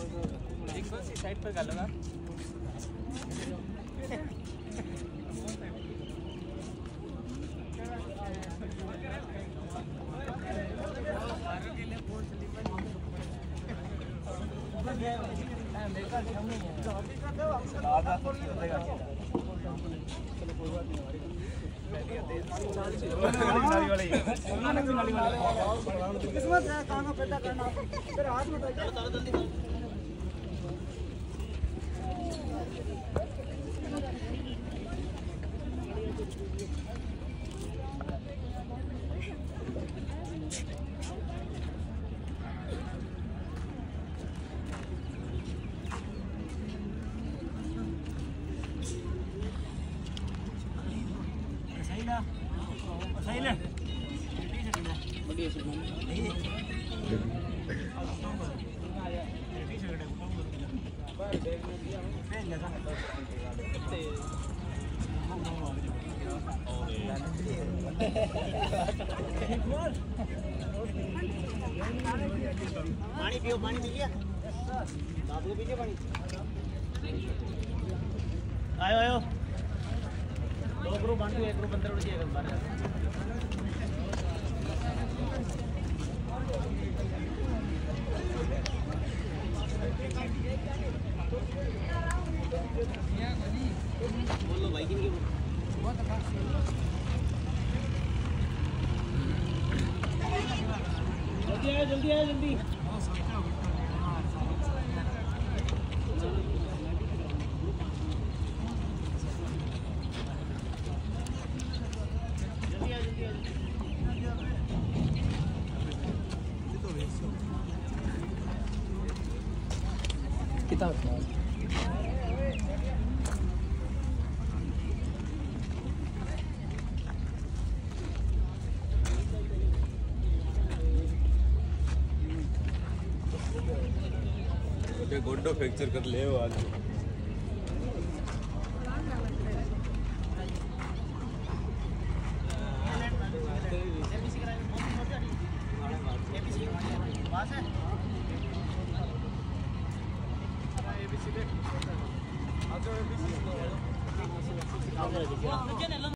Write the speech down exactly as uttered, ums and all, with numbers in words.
एक कौन सी साइड पर गालोगा किस्मत है काम पैदा करना तेरे हाथ में जल्दी सही ले पानी पियो पानी पी लिया बाबू को पीजिए पानी आयो आयो दो ग्रुप वन टू एक ग्रुप अंदर उड़ जाएगा बाहर बोलो भाई किनकी बहुत अच्छा जल्दी आए जल्दी आए जल्दी किताब गोड्डो फ्रैक्चर कर ले आज एबीसी